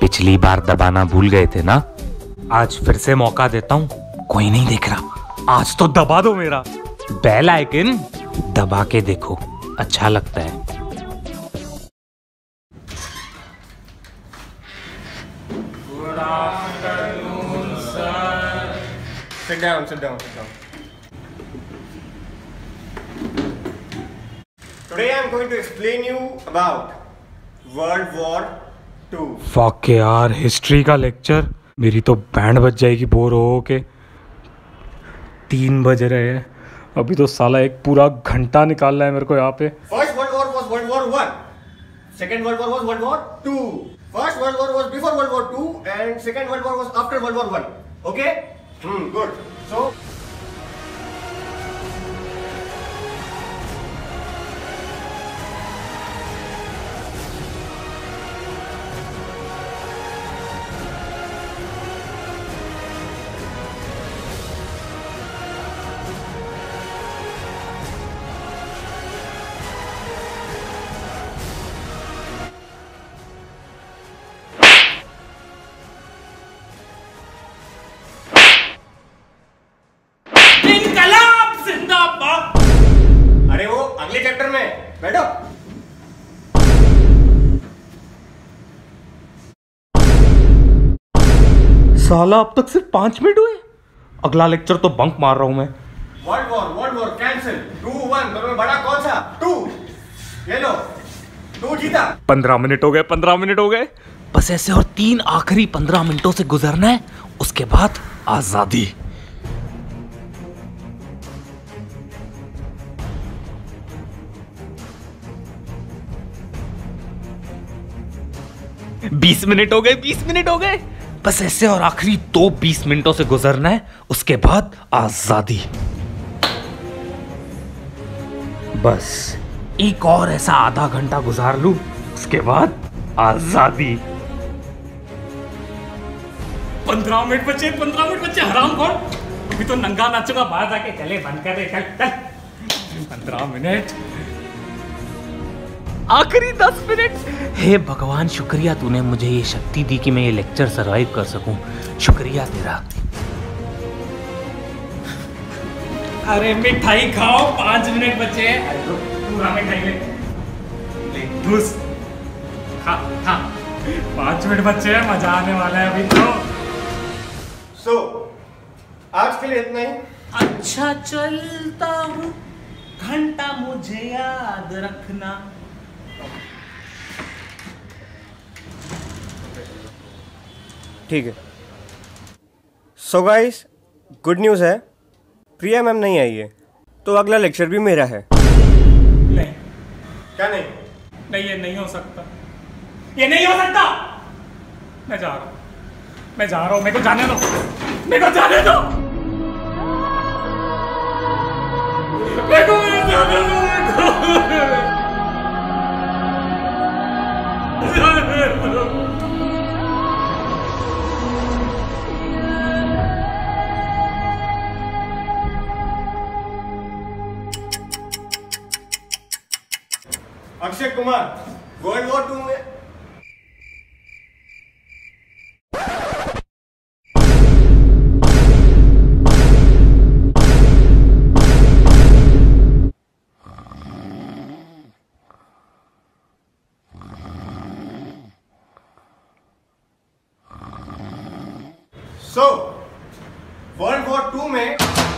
पिछली बार दबाना भूल गए थे ना, आज फिर से मौका देता हूँ। कोई नहीं देख रहा, आज तो दबा दो मेरा बेल आइकन, दबा के देखो, अच्छा लगता है। Good afternoon, sir. Sit down, sit down, sit down. Today I am going to explain you about World War II. Fuck यार, हिस्ट्री का लेक्चर, मेरी तो बैंड बज जाएगी बोर हो के। 3 बज रहे हैं, अभी तो साला एक पूरा घंटा निकालना है मेरे को यहाँ पे। First World War was World War I. Second World War was World War II. First World War was before World War II and Second World War was after World War I. Okay? Good. So अरे वो अगले chapter में बैठो। साला अब तक सिर्फ 5 minute हुए, अगला लेक्चर तो बंक मार रहा हूँ मैं। World war cancel. 2-1 दोनों में बड़ा कौन सा? 2। ये लो, 2 जीता। 15 मिनट हो गए, 15 मिनट हो गए, बस ऐसे और 3 आखिरी 15 मिनटों से गुजरना है, उसके बाद आजादी। बीस मिनट हो गए, 20 मिनट हो गए, बस ऐसे और आखिरी 20 मिनटों से गुजरना है, उसके बाद आजादी। बस एक और ऐसा आधा घंटा गुजार लूं, उसके बाद आजादी। 15 मिनट बचे, 15 मिनट बचे, हराम खोर। अभी तो नंगा नाचूंगा बाहर जाके। चले बंद कर दे, चल चल। 15 मिनट, आखिरी 10 मिनट। हे भगवान, शुक्रिया तूने मुझे ये शक्ति दी कि मैं ये लेक्चर सरवाइव कर सकूं, शुक्रिया तेरा। अरे मिठाई खाओ, 5 मिनट बचे। अरे लो, पूरा मिठाई ले, ले घुस, खा खा। 5 मिनट बचे हैं, मजा आने वाला है अभी तो। सो आज के लिए इतना ही। अच्छा चलता हूँ, घंटा मुझे याद रखना। ठीक है। सो गाइस, गुड न्यूज़ है, प्रिया मैम नहीं आई है, तो अगला लेक्चर भी मेरा है। नहीं, क्या नहीं? नहीं, ये नहीं हो सकता, ये नहीं हो सकता। मैं जा रहा हूँ, मैं जा रहा हूँ, मेरे को जाने दो, मेरे को जाने दो, मेरे को जाने दो, अक्षय कुमार, वर्ल्ड वॉर 2 में वर्ल्ड वॉर 2 में